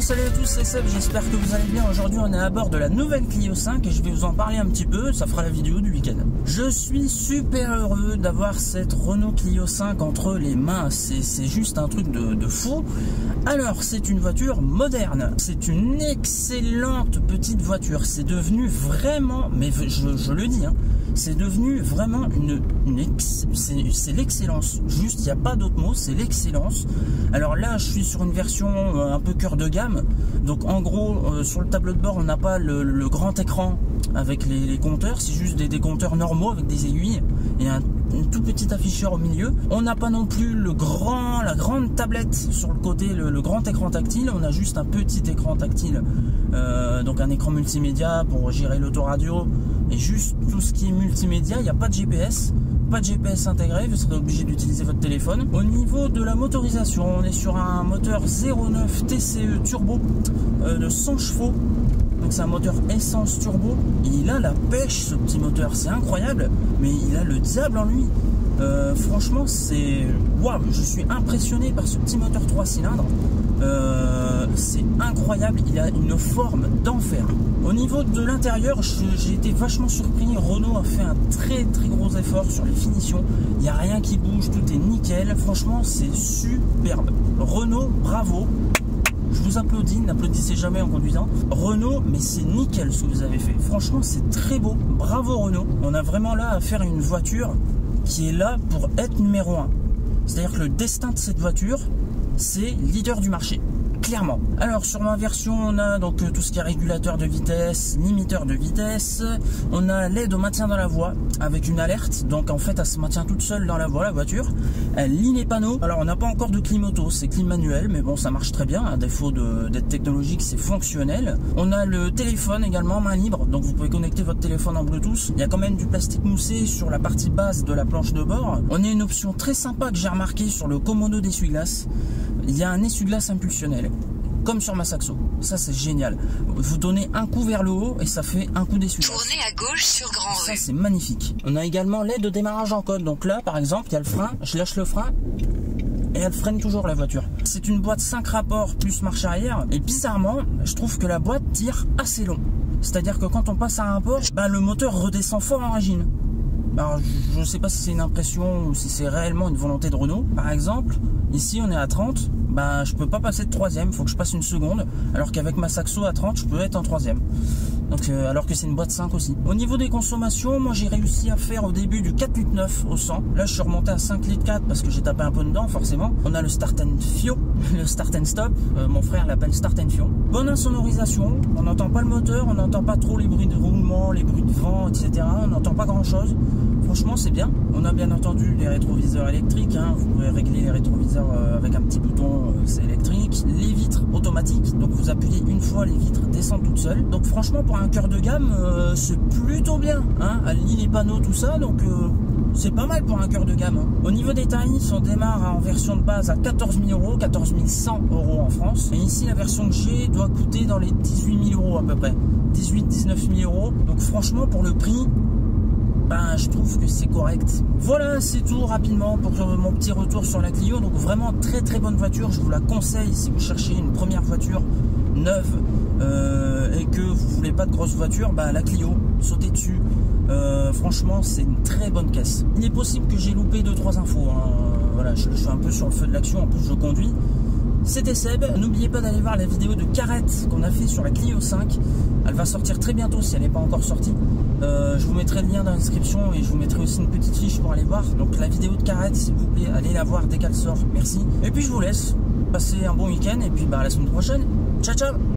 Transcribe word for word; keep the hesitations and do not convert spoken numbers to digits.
salut à tous, c'est Seb, j'espère que vous allez bien. Aujourd'hui on est à bord de la nouvelle Clio cinq et je vais vous en parler un petit peu, ça fera la vidéo du week-end. Je suis super heureux d'avoir cette Renault Clio cinq entre les mains, c'est juste un truc de, de fou. Alors c'est une voiture moderne, c'est une excellente petite voiture, c'est devenu vraiment, mais je, je le dis, hein, c'est devenu vraiment une, une ex, c'est l'excellence, juste il n'y a pas d'autre mot, c'est l'excellence. Alors là je suis sur une version un peu cœur de gamme, donc en gros euh, sur le tableau de bord on n'a pas le, le grand écran avec les, les compteurs, c'est juste des, des compteurs normaux avec des aiguilles et un, un tout petit afficheur au milieu. On n'a pas non plus le grand, la grande tablette sur le côté, le, le grand écran tactile, on a juste un petit écran tactile, euh, donc un écran multimédia pour gérer l'autoradio et juste tout ce qui est multimédia. Il n'y a pas de G P S. Pas de G P S intégré, vous serez obligé d'utiliser votre téléphone. Au niveau de la motorisation, on est sur un moteur zéro neuf T C E turbo euh, de cent chevaux. Donc c'est un moteur essence turbo. Et il a la pêche ce petit moteur, c'est incroyable. Mais il a le diable en lui. Euh, franchement, c'est waouh, je suis impressionné par ce petit moteur trois cylindres. Euh, c'est incroyable, il a une forme d'enfer. Au niveau de l'intérieur, j'ai été vachement surpris. Renault a fait un très très gros effort sur les finitions. Il n'y a rien qui bouge, tout est nickel. Franchement, c'est superbe. Renault, bravo. Je vous applaudis, n'applaudissez jamais en conduisant. Renault, mais c'est nickel ce que vous avez fait. Franchement, c'est très beau. Bravo Renault. On a vraiment là à faire une voiture qui est là pour être numéro un. C'est-à-dire que le destin de cette voiture, c'est leader du marché. Clairement. Alors sur ma version on a donc tout ce qui est régulateur de vitesse, limiteur de vitesse, on a l'aide au maintien dans la voie avec une alerte, donc en fait elle se maintient toute seule dans la voie la voiture, elle lit les panneaux. Alors on n'a pas encore de clim auto, c'est clim manuel, mais bon ça marche très bien, à défaut d'être technologique c'est fonctionnel. On a le téléphone également main libre, donc vous pouvez connecter votre téléphone en Bluetooth. Il y a quand même du plastique moussé sur la partie basse de la planche de bord. On a une option très sympa que j'ai remarqué sur le commodo d'essuie-glace, il y a un essuie-glace impulsionnel. Comme sur ma Saxo, ça c'est génial. Vous donnez un coup vers le haut et ça fait un coup d'essuie-glace. Tournez à gauche sur Grand Rue. Ça c'est magnifique. On a également l'aide au démarrage en code. Donc là par exemple, il y a le frein, je lâche le frein et elle freine toujours la voiture. C'est une boîte cinq rapports plus marche arrière et bizarrement, je trouve que la boîte tire assez long. C'est-à-dire que quand on passe à un rapport, bah, le moteur redescend fort en régine. Alors je ne sais pas si c'est une impression ou si c'est réellement une volonté de Renault. Par exemple, ici on est à trente, bah, je peux pas passer de troisième, il faut que je passe une seconde, alors qu'avec ma Saxo à trente, je peux être en troisième. Donc, euh, alors que c'est une boîte cinq aussi. Au niveau des consommations, moi j'ai réussi à faire au début du quatre litres neuf au cent. Là je suis remonté à cinq litres quatre parce que j'ai tapé un peu dedans forcément. On a le start and fio, le start and stop, euh, mon frère l'appelle start and fio. Bonne insonorisation, on n'entend pas le moteur, on n'entend pas trop les bruits de roulement, les bruits de vent, et cetera. On n'entend pas grand chose. Franchement c'est bien. On a bien entendu les rétroviseurs électriques, hein. Vous pouvez régler les rétroviseurs euh, avec un petit bouton, euh, c'est électrique. Les vitres automatiques, donc vous appuyez une fois, les vitres descendent toutes seules. Donc franchement pour un cœur de gamme, euh, c'est plutôt bien, hein. Elle lit les panneaux, tout ça, donc euh, c'est pas mal pour un cœur de gamme, hein. Au niveau des tarifs, on démarre en version de base à quatorze mille euros, quatorze mille cent euros en France. Et ici la version que j'ai doit coûter dans les dix-huit mille euros à peu près, dix-huit dix-neuf mille euros. Donc franchement pour le prix, ben, je trouve que c'est correct. Voilà, c'est tout rapidement pour mon petit retour sur la Clio. Donc vraiment très très bonne voiture, je vous la conseille si vous cherchez une première voiture neuve euh, et que vous voulez pas de grosse voiture, bah, la Clio, sautez dessus. Euh, franchement c'est une très bonne caisse. Il est possible que j'ai loupé deux trois infos, hein. Voilà, je, je suis un peu sur le feu de l'action, en plus je conduis. C'était Seb, n'oubliez pas d'aller voir la vidéo de Carrette qu'on a fait sur la Clio cinq. Elle va sortir très bientôt si elle n'est pas encore sortie. Euh, je vous mettrai le lien dans la description et je vous mettrai aussi une petite fiche pour aller voir. Donc la vidéo de Carrette, s'il vous plaît, allez la voir dès qu'elle sort, merci. Et puis je vous laisse, passez un bon week-end et puis bah, à la semaine prochaine. Ciao ciao.